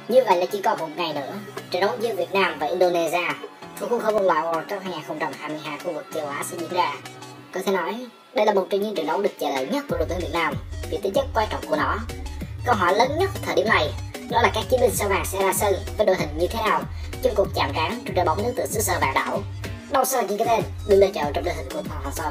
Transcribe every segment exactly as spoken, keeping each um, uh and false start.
Như vậy là chỉ còn một ngày nữa, trận đấu giữa Việt Nam và Indonesia thuộc khuôn khổ vòng loại World Cup hai không hai hai khu vực châu Á sẽ diễn ra. Có thể nói, đây là một trong những trận đấu được chờ đợi nhất của đội tuyển Việt Nam vì tính chất quan trọng của nó. Câu hỏi lớn nhất thời điểm này đó là các chiến binh sao vàng sẽ ra sân với đội hình như thế nào trong cuộc chạm trán trong đội bóng đến từ xứ sở vàng đảo. Đâu sau những cái tên được lựa chọn trong đội hình của Hoàng Hậu Sơn.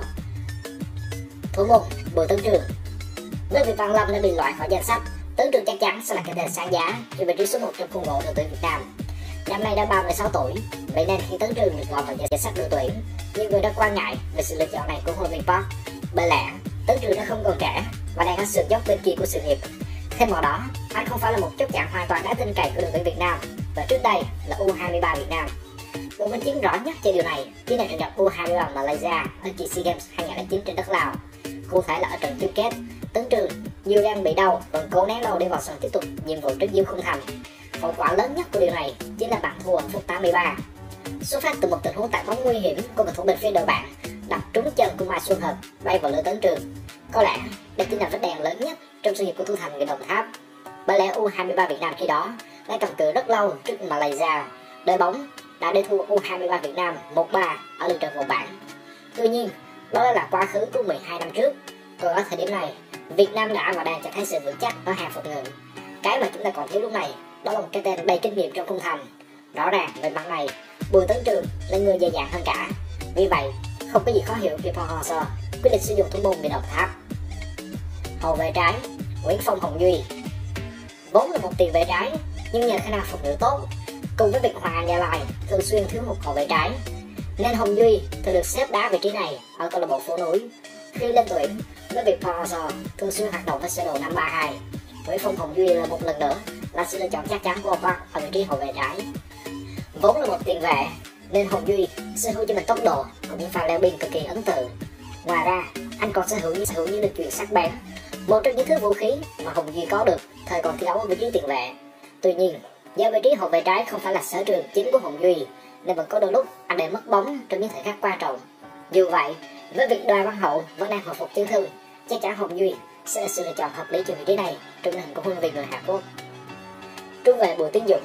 Thủ môn Bùi Tấn Trường. Với việc Văn Lâm đã bị loại khỏi danh sách, Tấn Trường chắc chắn sẽ là cái tên sáng giá cho vị trí số một trong khuôn khổ đội tuyển Việt Nam. Năm nay đã ba mươi sáu tuổi, vậy nên khi Tấn Trường được gọi vào danh sách đội tuyển, nhiều người đã quan ngại về sự lựa chọn này của huấn luyện viên Park. Bởi lẽ Tấn Trường đã không còn trẻ và đang ở sườn dốc bên kia của sự nghiệp. Thêm vào đó, anh không phải là một chốt chặn hoàn toàn đáng tin cậy của đội tuyển Việt Nam và trước đây là U hai mươi ba Việt Nam. Một minh chứng rõ nhất cho điều này chính là trận gặp U hai mươi ba Malaysia ở kỳ SEA Games hai không không chín trên đất Lào. Cụ thể là ở trận chung kết, Tấn Trường dù đang bị đau vẫn cố nén đau để vào sân tiếp tục nhiệm vụ trước dưới khung thành. Hậu quả lớn nhất của điều này chính là bàn thua ở phút tám mươi ba. Xuất phát từ một tình huống tạt bóng nguy hiểm của cầu thủ bên phía đội bạn đập trúng chân của Mai Xuân Hợp bay vào lưới Tấn Trường. Có lẽ đây chính là vết đen lớn nhất trong sự nghiệp của thủ thành người Đồng Tháp. Bởi lẽ U hai mươi ba Việt Nam khi đó đã cầm cự rất lâu trước Malaysia. Đội bóng đã để thua U hai mươi ba Việt Nam một ba ở lượt trận vòng bảng. Tuy nhiên, đó là quá khứ của mười hai năm trước. Còn ở thời điểm này, Việt Nam đã và đang cho thấy sự vững chắc ở hàng phòng ngự. Cái mà chúng ta còn thiếu lúc này đó là một cái tên đầy kinh nghiệm trong khung thành. Rõ ràng về mặt này, Bùi Tấn Trường là người dày dặn hơn cả. Vì vậy, không có gì khó hiểu khi Park Hang-seo quyết định sử dụng thủ môn người Đồng Tháp. Hậu vệ trái Nguyễn Phong Hồng Duy. Vốn là một tiền vệ trái, nhưng nhờ khả năng phòng ngự tốt cùng với việc Hoàng Anh Gia Lai thường xuyên thiếu hụt hậu vệ trái, nên Hồng Duy thường được xếp đá vị trí này ở câu lạc bộ Phố Núi. Khi lên tuyển, với việc Park Hang-seo thường xuyên hoạt động với sơ đồ năm ba hai, Nguyễn Phong Hồng Duy là một lần nữa là sự lựa chọn chắc chắn của ông Park ở vị trí hậu vệ trái. Vốn là một tiền vệ nên Hồng Duy sở hữu cho mình tốc độ cùng những pha leo biên cực kỳ ấn tượng. Ngoài ra, anh còn sở hữu những sở hữu những lực chuyền sắc bén, một trong những thứ vũ khí mà Hồng Duy có được thời còn thi đấu ở vị trí tiền vệ. Tuy nhiên, do vị trí hậu vệ trái không phải là sở trường chính của Hồng Duy, nên vẫn có đôi lúc anh để mất bóng trong những thời khắc quan trọng. Dù vậy, với việc Đoàn Văn Hậu vẫn đang hồi phục chấn thương, chắc chắn Hồng Duy sẽ là sự lựa chọn hợp lý cho vị trí này trong đội hình của huấn luyện viên người Hàn Quốc. Trung vệ Bùi Tiến Dũng.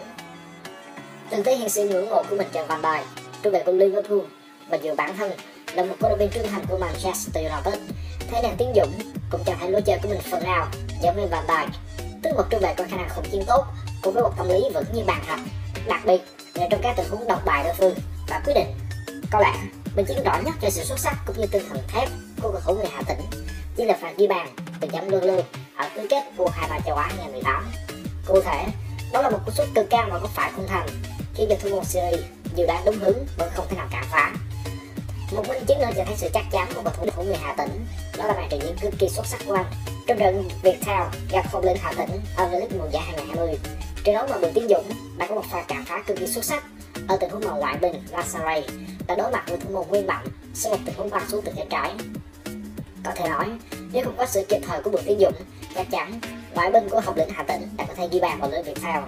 Từng thể hiện sự ngưỡng mộ của mình cho Van Dijk, trung vệ của Liverpool, và dù bản thân là một cổ động viên trung thành của Manchester United, thế nên Tiến Dũng cũng cho thấy lối chơi của mình phần nào giống như Van Dijk, tức một trung vệ có khả năng khống chiến tốt cùng với một tâm lý vững như bàn thạch, đặc biệt là trong các tình huống độc bài đối phương và quyết định. Có lẽ minh chứng rõ nhất cho sự xuất sắc cũng như tinh thần thép của cầu thủ người Hà Tĩnh chỉ là pha ghi bàn từ chấm lương lương ở tứ kết U hai mươi ba châu Á hai không một tám. Cụ thể, đó là một cú sút cực cao vào góc phải khung thành khi cho thủ môn Syria dự đoán đúng hướng vẫn không thể nào cản phá. Một minh chứng nữa cho thấy sự chắc chắn của cầu thủ của người Hà Tĩnh đó là màn trình diễn cực kỳ xuất sắc của anh trong trận Viettel gặp Phong Linh Hà Tĩnh ở V-League mùa giải hai không hai không. Trận đấu mà Bùi Tiến Dũng đã có một pha cản phá cực kỳ xuất sắc ở tình huống mà ngoại binh Lassare đã đối mặt với thủ môn Nguyên Mạnh sau một tình huống băng xuống từ cánh trái. Có thể nói, nếu không có sự kịp thời của Bùi Tiến Dũng, chắc chắn ngoại binh của Hồng Lĩnh Hà Tĩnh đã có thể ghi bàn vào lưới Viettel.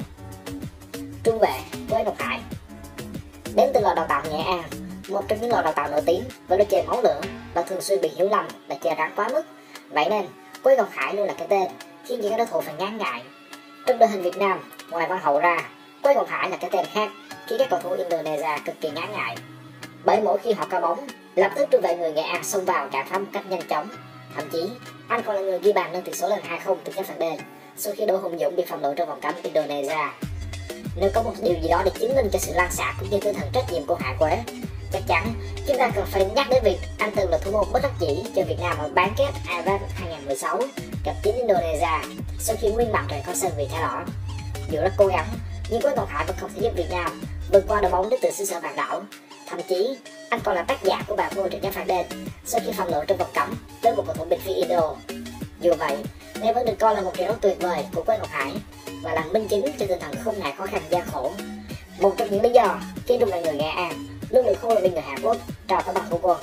Trung vệ Quế Ngọc Hải. Đến từ lò đào tạo Nghệ An, một trong những lò đào tạo nổi tiếng với lối chơi máu lửa và thường xuyên bị hiểu lầm là chơi rắn quá mức. Vậy nên Quế Ngọc Hải luôn là cái tên khiến những đối thủ phải ngán ngại. Trong đội hình Việt Nam, ngoài Văn Hậu ra, Quế Ngọc Hải là cái tên khác khi các cầu thủ Indonesia cực kỳ ngán ngại. Bởi mỗi khi họ cao bóng, lập tức trung vệ người Nghệ An xông vào cản phá một cách nhanh chóng. Thậm chí, anh còn là người ghi bàn nâng tỷ số lên hai không từ các phần bên sau khi Đỗ Hùng Dũng bị phạm lỗi trong vòng cấm Indonesia. Nếu có một điều gì đó để chứng minh cho sự lan xạ cũng như tinh thần trách nhiệm của Hạ Quế, chắc chắn chúng ta cần phải nhắc đến việc anh từng là thủ môn bất đắc dĩ cho Việt Nam ở bán kết a ép ép hai không một sáu gặp chính Indonesia sau khi Nguyên Mạnh rời khỏi sân vì thẻ đỏ. Dù rất cố gắng, nhưng Quế Ngọc Hải vẫn không thể giúp Việt Nam vượt qua đội bóng đến từ xứ sở vàng đảo. Thậm chí, anh còn là tác giả của bàn vô trận giáp phạt đền sau khi phạm lỗi trong vòng cấm với một cầu thủ bên phía Indo. Dù vậy, đây vẫn được coi là một trận đấu tuyệt vời của Quế Ngọc Hải và là minh chứng cho tinh thần không ngại khó khăn gian khổ. Một trong những lý do khiến trung vệ người Nghệ An luôn được huấn luyện viên người Hàn Quốc trao tấm bằng thủ quân.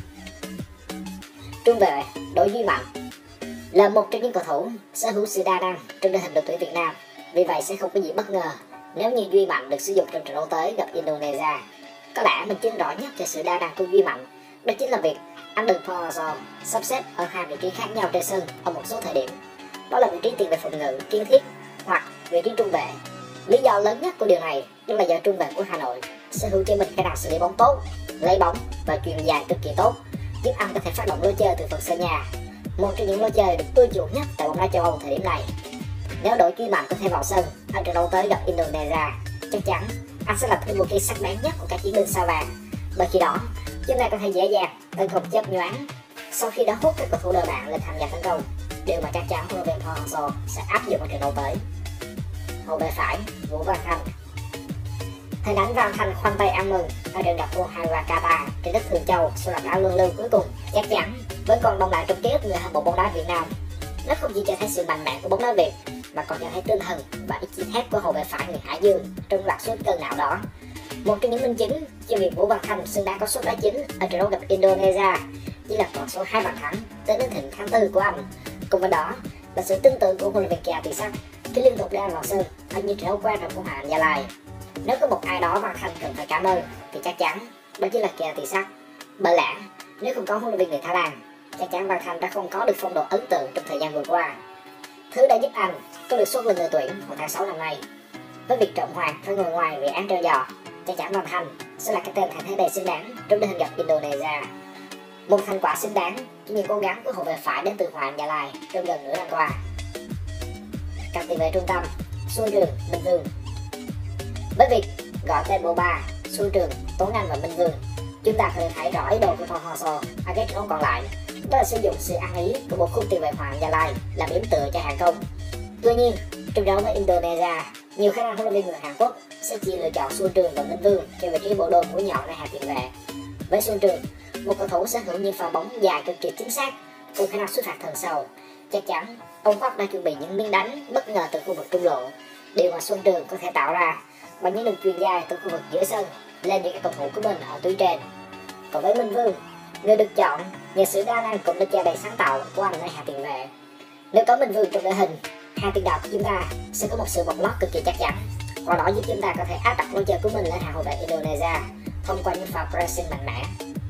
Trung vệ Đỗ Duy Mạnh là một trong những cầu thủ sở hữu sự đa năng trong đội hình đội tuyển Việt Nam, vì vậy sẽ không có gì bất ngờ nếu như Duy Mạnh được sử dụng trong trận đấu tới gặp Indonesia. Có lẽ minh chứng rõ nhất cho sự đa năng của Duy Mạnh đó chính là việc anh được Park Hang-seo sắp xếp ở hai vị trí khác nhau trên sân ở một số thời điểm. Đó là vị trí tiền vệ phòng ngự kiên thiết hoặc vị trí trung vệ. Lý do lớn nhất của điều này đó là do trung vệ của Hà Nội sở hữu cho mình khả năng xử lý bóng tốt, lấy bóng và chuyền dài cực kỳ tốt, giúp anh có thể phát động lối chơi từ phần sân nhà, một trong những lối chơi được ưa chuộng nhất tại bóng đá châu Âu thời điểm này. Nếu đội chuyên mạnh có thể vào sân ở trận đấu tới gặp Indonesia, chắc chắn anh sẽ là thêm một cây sắc bén nhất của các chiến binh sao vàng, bởi khi đó chúng ta có thể dễ dàng tấn công chớp nhoáng sau khi đã hút các cầu thủ đời bạn lên tham gia tấn công, điều mà chắc chắn huấn luyện viên Park Hang-seo sẽ áp dụng ở trận đấu tới. Hậu vệ phải Vũ Văn Thanh. Hình ảnh Văn Thanh khoanh tay ăn mừng ở trận gặp u hai ba Qatar trên đất Thường Châu sau loạt đá luân lưu cuối cùng, chắc chắn vẫn còn đông lại trong ký ức người hâm mộ bóng đá Việt Nam. Nó không chỉ cho thấy sự mạnh mẽ của bóng đá Việt mà còn cho thấy tinh thần và ý chí thép của hậu vệ phải người Hải Dương trong loạt sút cân não đó. Một trong những minh chứng cho việc Vũ Văn Thanh xứng đáng có suất đá chính ở trận đấu gặp Indonesia chỉ là con số hai bàn thắng tới đến thịnh tháng tư của anh. Cùng với đó là sự tin tưởng của huấn luyện viên Kea Thị Sắc khi liên tục ra vào sân ở những trận đấu quan trọng của Hoàng Anh Gia Lai. Nếu có một ai đó Văn Thanh cần phải cảm ơn thì chắc chắn đó chính là Kea Thị Sắc. Bởi lẽ nếu không có huấn luyện viên người Thái Lan, chắc chắn Văn Thanh đã không có được phong độ ấn tượng trong thời gian vừa qua, thứ đã giúp anh có được suất lên đội tuyển vào tháng sáu năm nay. Với việc Trọng Hoàng phải ngồi ngoài vì án treo giò, chắc chắn Văn Thanh sẽ là cái tên thay thế đầy xứng đáng trong đội hình gặp Indonesia. Một thành quả xứng đáng cho những cố gắng của hậu vệ phải đến từ Hoàng Anh Gia Lai trong gần nửa năm qua. Các tiền vệ trung tâm Xuân Trường, Minh Vương. Với việc gọi tên bộ ba Xuân Trường, Tuấn Anh và Minh Vương, chúng ta có thể thấy rõ ý đồ của Park Hang-seo ở các trận đấu còn lại, đó là sử dụng sự ăn ý của một khung tiền vệ Hoàng Anh Gia Lai làm điểm tựa cho hàng công. Tuy nhiên, trong đấu với Indonesia, nhiều khả năng huấn luyện viên người Hàn Quốc sẽ chỉ lựa chọn Xuân Trường và Minh Vương cho vị trí bộ đôi mũi nhọn ở hàng tiền vệ. Với Xuân Trường, một cầu thủ sở hữu những pha bóng dài cực kỳ chính xác cùng khả năng xuất phạt thần sâu, chắc chắn ông Park đã chuẩn bị những miếng đánh bất ngờ từ khu vực trung lộ, điều mà Xuân Trường có thể tạo ra bằng những đường chuyền dài từ khu vực giữa sân lên những cầu thủ của mình ở tuyến trên. Còn với Minh Vương, người được chọn nhờ sự đa năng cùng lực chơi đầy sáng tạo của anh ở hàng tiền vệ. Nếu có Minh Vương trong đội hình, hàng tiền đạo của chúng ta sẽ có một sự bọc lót cực kỳ chắc chắn, qua đó giúp chúng ta có thể áp đặt lối chơi của mình lên hàng hậu vệ Indonesia thông qua những pha pressing mạnh mẽ.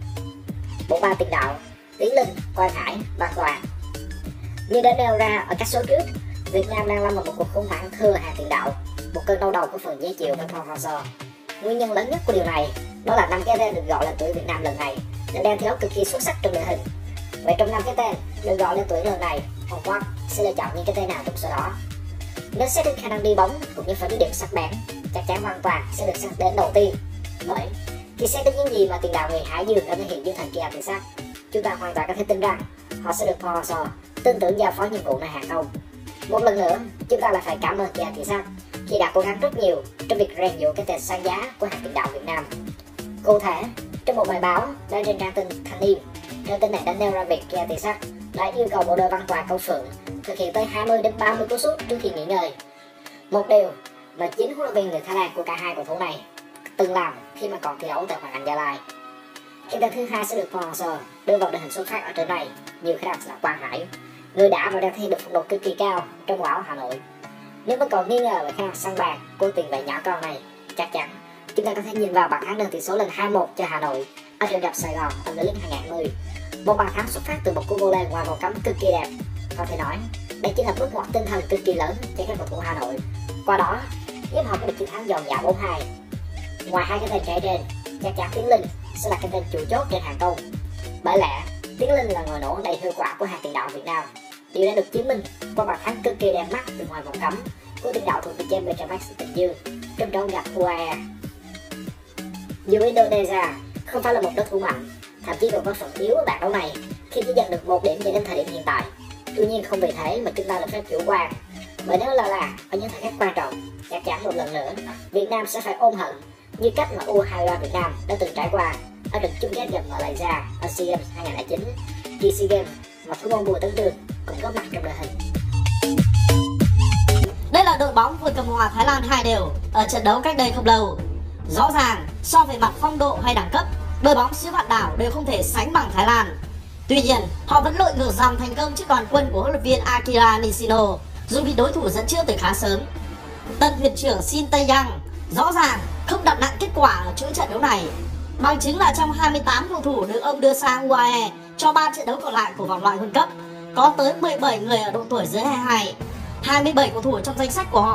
Bộ ba tiền đạo Tiến Linh, Quang Hải, Văn Toàn. Như đã nêu ra ở các số trước, Việt Nam đang lâm vào một cuộc khủng hoảng thừa hàng tiền đạo, một cơn đau đầu của phần dễ chịu với Park Hang-seo. Nguyên nhân lớn nhất của điều này đó là năm cái tên được gọi lên tuyển Việt Nam lần này đã đang thi đấu cực kỳ xuất sắc trong đội hình. Vậy trong năm cái tên được gọi lên tuyển lần này, ông Park sẽ lựa chọn những cái tên nào trong số đó? Nếu xét đến khả năng đi bóng cũng như phần đi điểm sắc bén, chắc chắn Văn Toàn sẽ được xét đến đầu tiên. Bởi khi xét đến những gì mà tiền đạo người Hải Dương đã thể hiện dưới thần Kea Thị Sắc, chúng ta hoàn toàn có thể tin rằng họ sẽ được Park Hang-seo tin tưởng giao phó nhiệm vụ nơi hàng công. Một lần nữa, chúng ta lại phải cảm ơn Kea Thị Sắc khi đã cố gắng rất nhiều trong việc rèn giũa cái tên sáng giá của hàng tiền đạo Việt Nam. Cụ thể, trong một bài báo đăng trên trang tin Thanh Niên, trang tin này đã nêu ra việc Kea Thị Sắc đã yêu cầu bộ đôi Văn Toàn Công Phượng thực hiện tới hai mươi đến ba mươi cú sút trước khi nghỉ ngơi. Một điều mà chính huấn luyện viên người Thái Lan của cả hai cầu thủ này từng làm khi mà còn thi đấu tại Hoàng Anh Gia Lai. Cái tên thứ hai sẽ được Park Hang-seo đưa vào đội hình xuất phát ở trận này, nhiều khả năng là Quang Hải, người đã và đang thể hiện được phong độ cực kỳ cao trong áo Hà Nội. Nếu vẫn còn nghi ngờ về khả năng săn bàn của tiền vệ nhỏ con này, chắc chắn chúng ta có thể nhìn vào bàn thắng nâng tỷ số lên hai một cho Hà Nội ở trận gặp Sài Gòn ở V-League hai không một không. Một bàn thắng xuất phát từ một cú volley ngoài vòng cấm cực kỳ đẹp. Có thể nói đây chính là bước ngoặt tinh thần cực kỳ lớn cho các cầu thủ Hà Nội, qua đó giúp họ có được chiến thắng giòn giả bốn hai. Ngoài hai cái tên trẻ trên, chắc chắn Tiến Linh sẽ là cái tên chủ chốt trên hàng công. Bởi lẽ Tiến Linh là người nổ đầy hiệu quả của hàng tiền đạo Việt Nam. Điều đã được chứng minh qua bàn thắng cực kỳ đẹp mắt từ ngoài vòng cấm của tiền đạo thuộc về James Benjamin Bình Dương trong trận gặp u a e. Dù Indonesia không phải là một đối thủ mạnh, thậm chí còn có phần yếu ở bảng đấu này khi chỉ giành được một điểm cho đến thời điểm hiện tại. Tuy nhiên không vì thế mà chúng ta được phép chủ quan, bởi nếu là là ở những thời khắc quan trọng, chắc chắn một lần nữa Việt Nam sẽ phải ôm hận như cách mà u hai ba Việt Nam đã từng trải qua ở trận chung kết gặp Malaysia ở SEA Games hai không không chín, khi SEA Games mà thủ môn Bùi Tấn Trường cũng có mặt trong đội hình. Đây là đội bóng vừa cầm hòa Thái Lan hai đều ở trận đấu cách đây không lâu. Rõ ràng so về mặt phong độ hay đẳng cấp, đội bóng xứ vạn đảo đều không thể sánh bằng Thái Lan. Tuy nhiên, họ vẫn lội ngược dòng thành công trước đoàn quân của huấn luyện viên Akira Nishino, dù bị đối thủ dẫn trước từ khá sớm. Tân thuyền trưởng Shin Tae-yang rõ ràng không đặt nặng kết quả ở chuỗi trận đấu này, bằng chứng là trong hai mươi tám cầu thủ được ông đưa sang u a e cho ba trận đấu còn lại của vòng loại World Cup, có tới mười bảy người ở độ tuổi dưới hai mươi hai. hai mươi bảy cầu thủ trong danh sách của họ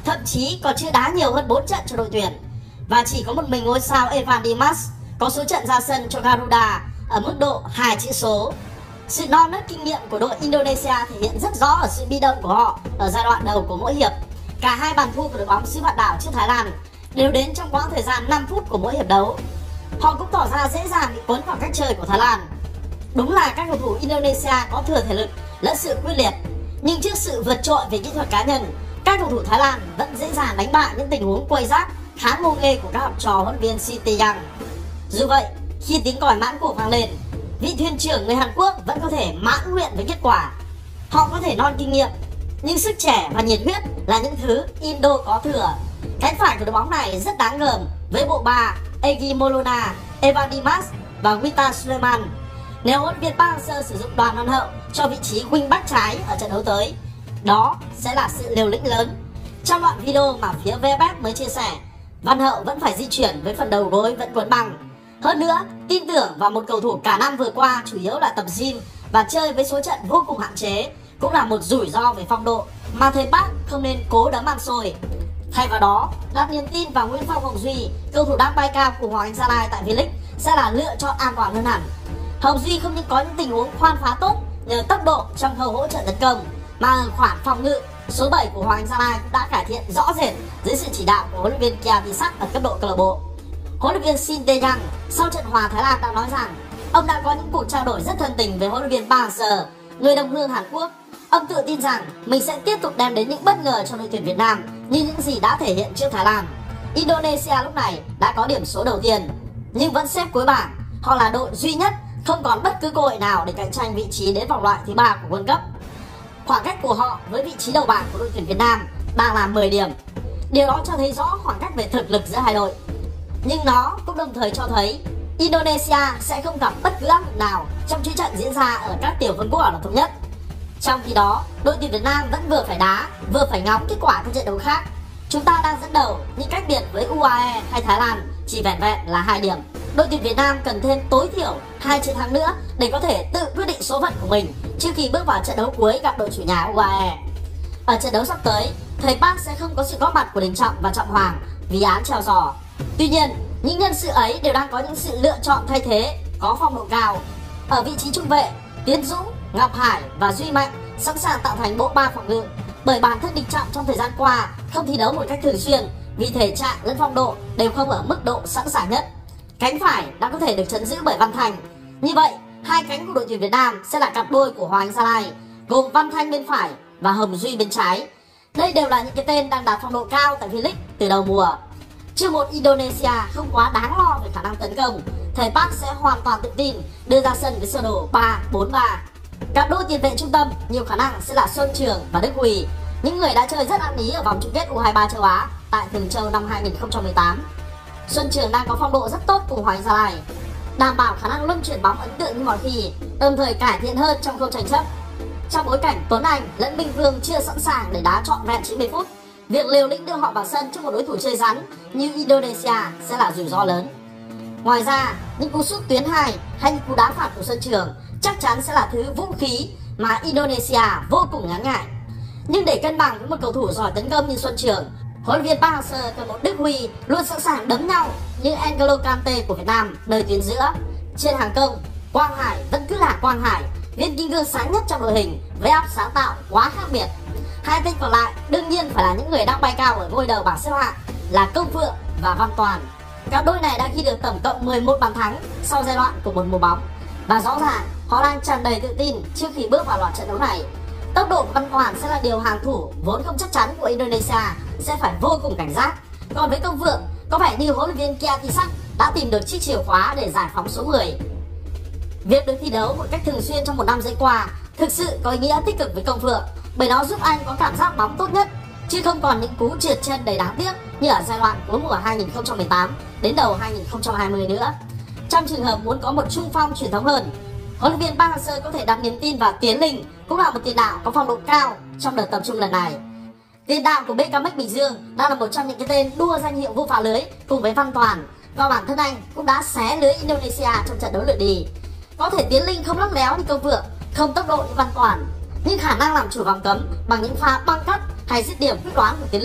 thậm chí còn chưa đá nhiều hơn bốn trận cho đội tuyển. Và chỉ có một mình ngôi sao Evan Dimas có số trận ra sân cho Garuda ở mức độ hai chữ số. Sự non nớt kinh nghiệm của đội Indonesia thể hiện rất rõ ở sự bi động của họ ở giai đoạn đầu của mỗi hiệp. Cả hai bàn thua của đội bóng xứ Vạn Đảo trước Thái Lan đều đến trong quãng thời gian năm phút của mỗi hiệp đấu. Họ cũng tỏ ra dễ dàng bị cuốn vào cách chơi của Thái Lan. Đúng là các cầu thủ Indonesia có thừa thể lực lẫn sự quyết liệt, nhưng trước sự vượt trội về kỹ thuật cá nhân, các cầu thủ Thái Lan vẫn dễ dàng đánh bại những tình huống quay rác khá ngô nghê của các học trò huấn luyện viên Shin Tae-yong. Dù vậy, khi tiếng còi mãn cuộc vang lên, vị thuyền trưởng người Hàn Quốc vẫn có thể mãn nguyện với kết quả. Họ có thể non kinh nghiệm, nhưng sức trẻ và nhiệt huyết là những thứ Indo có thừa. Cánh phải của đội bóng này rất đáng gờm với bộ ba Egy Maulana, Evan Dimas và Wita Sulaiman. Nếu huấn luyện viên Park Hang-seo sử dụng Đoàn Văn Hậu cho vị trí wing back trái ở trận đấu tới, đó sẽ là sự liều lĩnh lớn. Trong đoạn video mà phía vê ép ép mới chia sẻ, Văn Hậu vẫn phải di chuyển với phần đầu gối vẫn quấn băng. Hơn nữa, tin tưởng vào một cầu thủ cả năm vừa qua chủ yếu là tập gym và chơi với số trận vô cùng hạn chế cũng là một rủi ro về phong độ mà thầy Park không nên cố đấm ăn xôi. Thay vào đó, đặt niềm tin vào Nguyễn Phong Hồng Duy, cầu thủ đang bay cao của Hoàng Anh Gia Lai tại V-League sẽ là lựa chọn an toàn hơn hẳn. Hồng Duy không những có những tình huống khoan phá tốt nhờ tốc độ trong khâu hỗ trợ tấn công, mà ở khoản phòng ngự, số bảy của Hoàng Anh Gia Lai cũng đã cải thiện rõ rệt dưới sự chỉ đạo của huấn luyện viên Kia Tisak ở cấp độ câu lạc bộ. Huấn luyện viên Shin Tae-yong sau trận hòa Thái Lan đã nói rằng ông đã có những cuộc trao đổi rất thân tình với huấn luyện viên Park Hang-seo, người đồng hương Hàn Quốc. Ông tự tin rằng mình sẽ tiếp tục đem đến những bất ngờ cho đội tuyển Việt Nam như những gì đã thể hiện trước Thái Lan. Indonesia lúc này đã có điểm số đầu tiên nhưng vẫn xếp cuối bảng. Họ là đội duy nhất không còn bất cứ cơ hội nào để cạnh tranh vị trí đến vòng loại thứ ba của World Cup. Khoảng cách của họ với vị trí đầu bảng của đội tuyển Việt Nam đang là mười điểm. Điều đó cho thấy rõ khoảng cách về thực lực giữa hai đội. Nhưng nó cũng đồng thời cho thấy Indonesia sẽ không gặp bất cứ áp lực nào trong chuỗi trận diễn ra ở các tiểu vương quốc Ả Rập Thống Nhất. Trong khi đó, đội tuyển Việt Nam vẫn vừa phải đá, vừa phải ngóng kết quả các trận đấu khác. Chúng ta đang dẫn đầu nhưng cách biệt với u a e hay Thái Lan chỉ vẻn vẹn là hai điểm. Đội tuyển Việt Nam cần thêm tối thiểu hai chiến thắng nữa để có thể tự quyết định số phận của mình trước khi bước vào trận đấu cuối gặp đội chủ nhà u a e. Ở trận đấu sắp tới, thầy Park sẽ không có sự góp mặt của Đình Trọng và Trọng Hoàng vì án treo giò. Tuy nhiên, những nhân sự ấy đều đang có những sự lựa chọn thay thế có phong độ cao. Ở vị trí trung vệ, Tiến Dũng, Ngọc Hải và Duy Mạnh sẵn sàng tạo thành bộ ba phòng ngự, bởi bản thân Đình Trọng trong thời gian qua không thi đấu một cách thường xuyên vì thể trạng lẫn phong độ đều không ở mức độ sẵn sàng nhất. Cánh phải đã có thể được trấn giữ bởi Văn Thành. Như vậy, hai cánh của đội tuyển Việt Nam sẽ là cặp đôi của Hoàng Anh Gia Lai, gồm Văn Thanh bên phải và Hồng Duy bên trái. Đây đều là những cái tên đang đạt phong độ cao tại V-League từ đầu mùa. Trước một Indonesia không quá đáng lo về khả năng tấn công, thầy Park sẽ hoàn toàn tự tin đưa ra sân với sơ đồ ba bốn ba. Cặp đôi tiền vệ trung tâm nhiều khả năng sẽ là Xuân Trường và Đức Huy, những người đã chơi rất ăn ý ở vòng chung kết u hai ba châu Á tại Thường Châu năm hai nghìn không trăm mười tám. Xuân Trường đang có phong độ rất tốt cùng Hoàng Anh Gia Lai, đảm bảo khả năng luân chuyển bóng ấn tượng như mọi khi, đồng thời cải thiện hơn trong khâu tranh chấp. Trong bối cảnh Tuấn Anh lẫn Minh Vương chưa sẵn sàng để đá trọn vẹn chín mươi phút, việc liều lĩnh đưa họ vào sân trước một đối thủ chơi rắn như Indonesia sẽ là rủi ro lớn. Ngoài ra, những cú sút tuyến hai hay những cú đá phạt của Xuân Trường chắc chắn sẽ là thứ vũ khí mà Indonesia vô cùng ngán ngại. Nhưng để cân bằng với một cầu thủ giỏi tấn công như Xuân Trường, huấn luyện viên Park Hang-seo cần một Đức Huy luôn sẵn sàng đấm nhau như N'Golo Kante của Việt Nam đời tuyến giữa. Trên hàng công, Quang Hải vẫn cứ là Quang Hải, viên kim cương sáng nhất trong đội hình với áp sáng tạo quá khác biệt. Hai tên còn lại đương nhiên phải là những người đang bay cao ở ngôi đầu bảng xếp hạng là Công Phượng và Văn Toàn. Cặp đôi này đã ghi được tổng cộng mười một bàn thắng sau giai đoạn của một mùa bóng và rõ ràng họ đang tràn đầy tự tin trước khi bước vào loạt trận đấu này. Tốc độ của Văn Toàn sẽ là điều hàng thủ vốn không chắc chắn của Indonesia sẽ phải vô cùng cảnh giác. Còn với Công Phượng, có vẻ như huấn luyện viên Kia Tisak đã tìm được chiếc chìa khóa để giải phóng số mười. Việc được thi đấu một cách thường xuyên trong một năm rưỡi qua thực sự có ý nghĩa tích cực với Công Phượng, bởi nó giúp anh có cảm giác bóng tốt nhất, chứ không còn những cú trượt chân đầy đáng tiếc như ở giai đoạn cuối mùa hai nghìn không trăm mười tám đến đầu hai nghìn không trăm hai mươi nữa. Trong trường hợp muốn có một trung phong truyền thống hơn, huấn luyện viên Park Hang-seo có thể đặt niềm tin vào Tiến Linh, cũng là một tiền đạo có phong độ cao trong đợt tập trung lần này. Tiền đạo của bê ca em Bình Dương đang là một trong những cái tên đua danh hiệu vô phá lưới cùng với Văn Toàn, và bản thân anh cũng đã xé lưới Indonesia trong trận đấu lượt đi. Có thể Tiến Linh không lắc léo như Công Phượng, không tốc độ như Văn Toàn, nhưng khả năng làm chủ vòng cấm bằng những pha băng cắt hay dứt điểm quyết đoán của Tiến Linh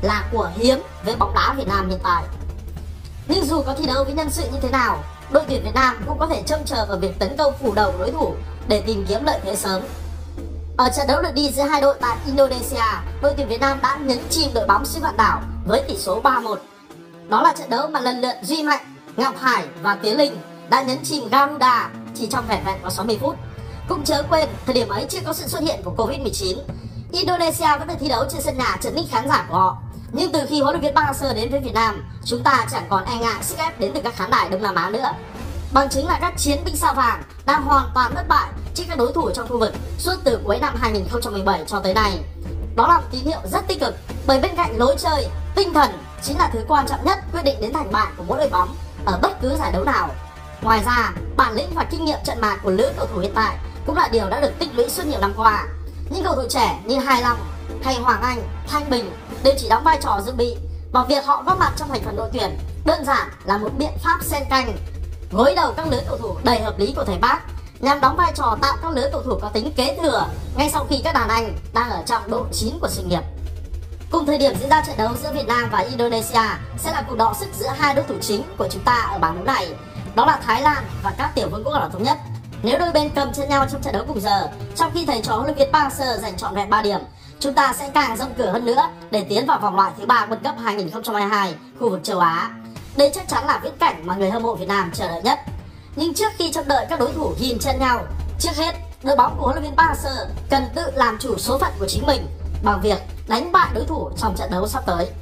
là của hiếm với bóng đá Việt Nam hiện tại. Nhưng dù có thi đấu với nhân sự như thế nào, đội tuyển Việt Nam cũng có thể trông chờ vào việc tấn công phủ đầu đối thủ để tìm kiếm lợi thế sớm. Ở trận đấu lượt đi giữa hai đội tại Indonesia, đội tuyển Việt Nam đã nhấn chìm đội bóng xứ vạn đảo với tỷ số ba một. Đó là trận đấu mà lần lượt Duy Mạnh, Ngọc Hải và Tiến Linh đã nhấn chìm Garuda chỉ trong vẻn vẹn có sáu mươi phút. Cũng chớ quên, thời điểm ấy chưa có sự xuất hiện của Covid mười chín. Indonesia vẫn được thi đấu trên sân nhà chật ních khán giả của họ. Nhưng từ khi huấn luyện viên Park Hang-seo đến với Việt Nam, chúng ta chẳng còn e ngại sức ép đến từ các khán đài Đông Nam Á nữa. Bằng chứng là các chiến binh sao vàng đang hoàn toàn thất bại trước các đối thủ trong khu vực suốt từ cuối năm hai nghìn không trăm mười bảy cho tới nay. Đó là một tín hiệu rất tích cực, bởi bên cạnh lối chơi, tinh thần chính là thứ quan trọng nhất quyết định đến thành bại của mỗi đội bóng ở bất cứ giải đấu nào. Ngoài ra, bản lĩnh và kinh nghiệm trận mạc của lứa cầu thủ hiện tại cũng là điều đã được tích lũy suốt nhiều năm qua. Những cầu thủ trẻ như Hai Long hay Hoàng Anh, Thanh Bình đều chỉ đóng vai trò dự bị, và việc họ góp mặt trong thành phần đội tuyển đơn giản là một biện pháp xen canh gối đầu các lứa cầu thủ đầy hợp lý của thầy Park, nhằm đóng vai trò tạo các lứa cầu thủ có tính kế thừa ngay sau khi các đàn anh đang ở trong độ chín của sự nghiệp. Cùng thời điểm diễn ra trận đấu giữa Việt Nam và Indonesia sẽ là cuộc đọ sức giữa hai đối thủ chính của chúng ta ở bảng đấu này, đó là Thái Lan và các tiểu vương quốc Ả Rập Thống Nhất. Nếu đôi bên cầm chân nhau trong trận đấu cùng giờ, trong khi thầy trò huấn luyện viên Park Hang-seo giành trọn vẹn ba điểm, chúng ta sẽ càng rộng cửa hơn nữa để tiến vào vòng loại thứ ba World Cup hai nghìn không trăm hai mươi hai khu vực châu Á. Đây chắc chắn là viễn cảnh mà người hâm mộ Việt Nam chờ đợi nhất. Nhưng trước khi trông đợi các đối thủ ghim chân nhau, trước hết đội bóng của huấn luyện viên Park Hang-seo cần tự làm chủ số phận của chính mình bằng việc đánh bại đối thủ trong trận đấu sắp tới.